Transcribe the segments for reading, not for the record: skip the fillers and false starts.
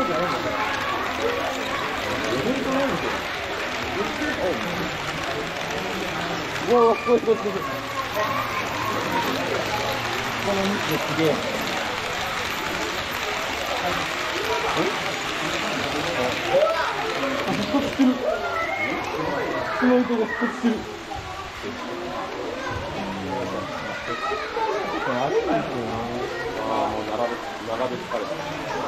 じゃないんだから。イベントなんですよ。うわうわ、すごいすごいすごい。この道ですげえ。復活してる。スノイトが復活してる。あれなんですよね。ああ、もう並べ疲れた。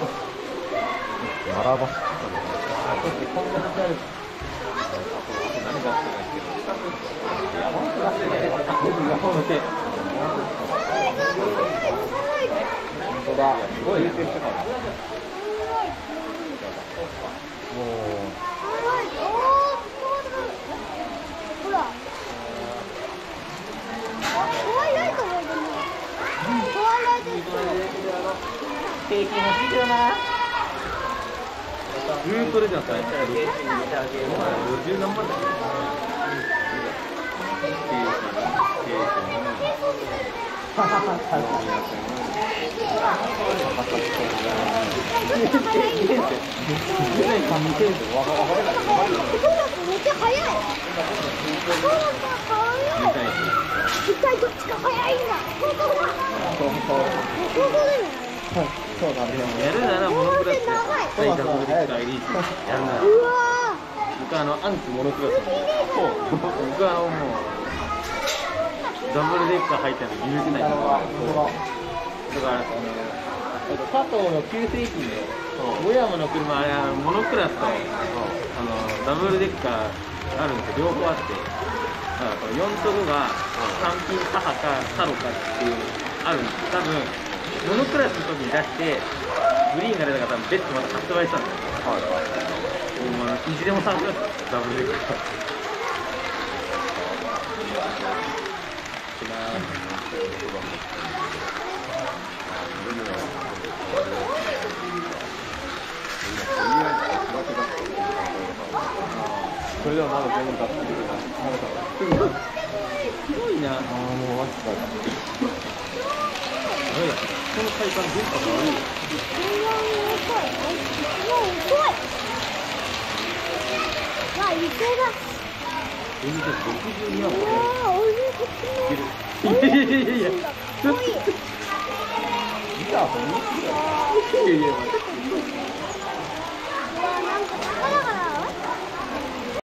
並ばしこんなにある。何出してないけど。山本出してない。山本手。本当だ。すごい優先したから。もう。ほら。ケーキ欲しいよな。それじゃ最初は50何万だよ。そうだね。やるならモノクラスで最ダブルで使えるし、やるなら。僕アンチモノクラスの。僕もうダブルデッカー入ったの許せない。だから佐藤の旧製品で小山の車モノクラスとダブルデッカーあるんですよ。両方あって。だから4と5が単品母かサロかっていうあるんです。多分モノクラスの時に出してグリーンが出たから多分別途また発売したんですよ。いずれも参加ですダブルデッカー。それではまだ全部出してる。すごいな。もうわずか。この体感電波が悪いよ。62万。いや。ギター本気だよ。いやいや。